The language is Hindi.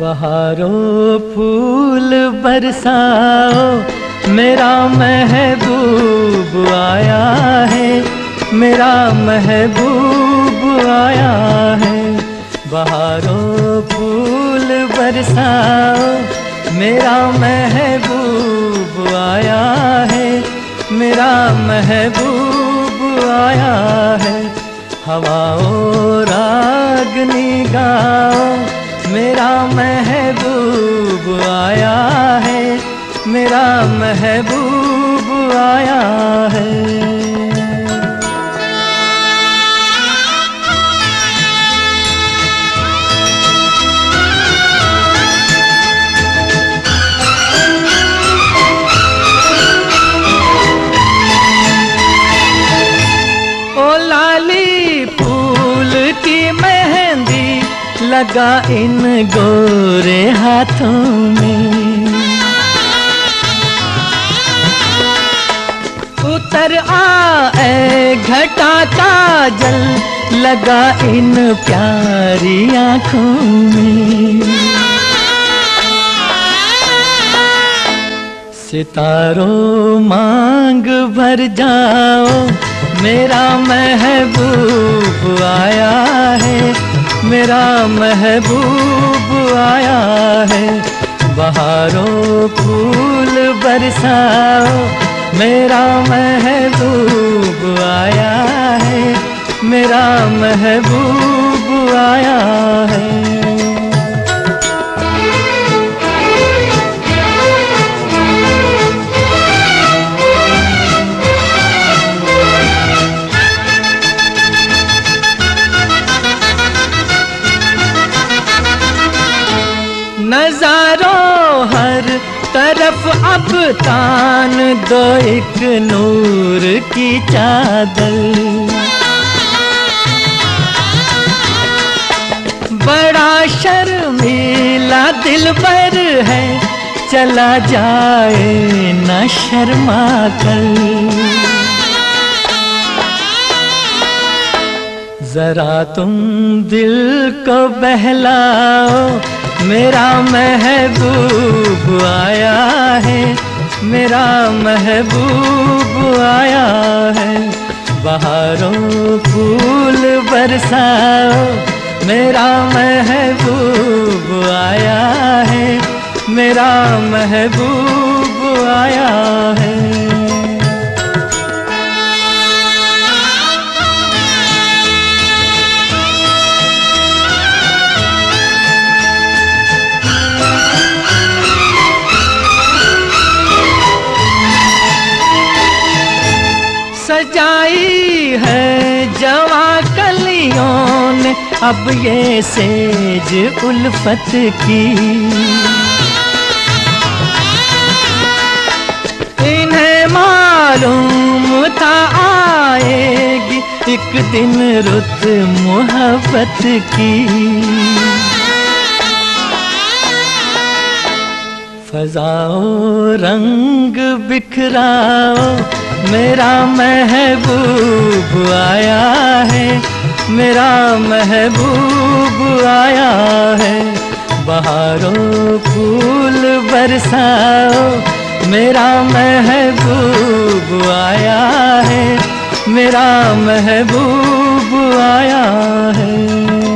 बहारों फूल बरसाओ, मेरा महबूब आया है, मेरा महबूब आया है। बहारों फूल बरसाओ, मेरा महबूब आया है, मेरा महबूब आया है। हवाओं रागनी गाओ, मेरा महबूब आया है, मेरा महबूब आया है। ओ लाली फूल की मेहंदी लगा इन गोरे हाथों में, उतर आए घटा काजल लगा इन प्यारी आँखों में। सितारों मांग भर जाओ, मेरा महबूब आया है, मेरा महबूब आया है। बहारों फूल बरसाओ, मेरा महबूब आया है, मेरा महबूब आया है। नजारों हर तरफ अब तान दो एक नूर की चादर, बड़ा शर्मीला दिलबर है, चला जाए न शर्मा कर। जरा तुम दिल को बहलाओ, मेरा महबूब आया है, मेरा महबूब आया है। बहारों फूल बरसाओ, मेरा महबूब आया है, मेरा महबूब आया है। सजाई है जवां कलियों ने अब ये सेज उल्फत की, इन्हें मालूम था आएगी एक दिन रुत मोहब्बत की। फजाओं रंग बिखराओ, मेरा महबूब आया है, मेरा महबूब आया है। बहारों फूल बरसाओ, मेरा महबूब आया है, मेरा महबूब आया है।